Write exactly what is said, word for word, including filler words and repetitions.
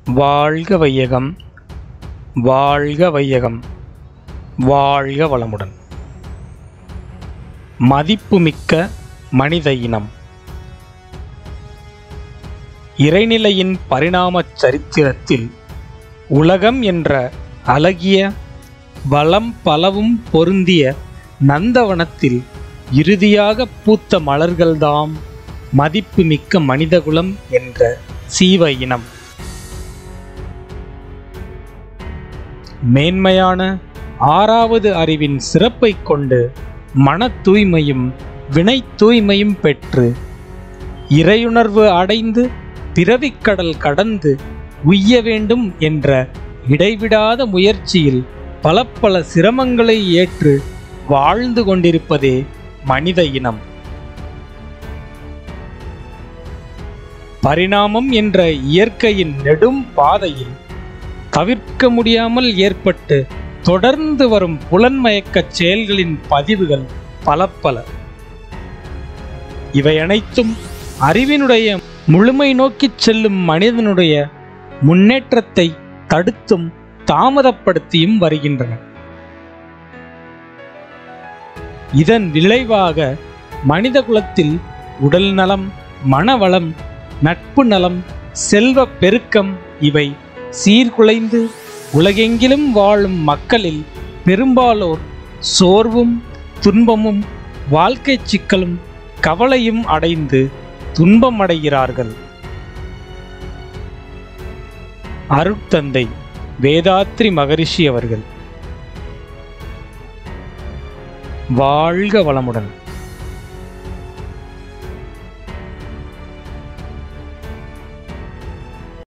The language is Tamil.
வாழ்க வையகம், வாழ்க வையகம், வாழ்க வளமுடன். மதிப்புமிக்க மனித இனம். இறைநிலையின் பரிணாமச் சரித்திரத்தில் உலகம் என்ற அழகிய வளம் பலவும் பொருந்திய நந்தவனத்தில் இறுதியாக பூத்த மலர்கள்தாம் மதிப்புமிக்க மனிதகுலம் என்ற சீவ இனம். மேன்மையான ஆறாவது அறிவின் சிறப்பை கொண்டு மன தூய்மையும் வினை தூய்மையும் பெற்று இறையுணர்வு அடைந்து பிறவிக்கடல் கடந்து உய்ய வேண்டும் என்ற இடைவிடாத முயற்சியில் பல பல சிரமங்களை ஏற்று வாழ்ந்து கொண்டிருப்பதே மனித இனம். பரிணாமம் என்ற இயற்கையின் நெடும் பாதையில் தவிர்க்க முடியாமல் ஏற்பட்டு தொடர்ந்து வரும் புலன்மயக்கச் செயல்களின் பதிவுகள் பல பல. இவை அனைத்தும் அறிவினுடைய முழுமை நோக்கிச் செல்லும் மனிதனுடைய முன்னேற்றத்தை தடுத்தும் தாமதப்படுத்தியும் வருகின்றன. இதன் விளைவாக மனித குலத்தில் உடல் நலம், மனவளம், நட்பு நலம், செல்வ பெருக்கம் இவை சீர்குலைந்து உலகெங்கிலும் வாழும் மக்களில் பெரும்பாலோர் சோர்வும் துன்பமும் வாழ்க்கை சிக்கலும் கவலையும் அடைந்து துன்பமடைகிறார்கள். அருட்தந்தை வேதாத்ரி மகரிஷி அவர்கள். வாழ்க வளமுடன்.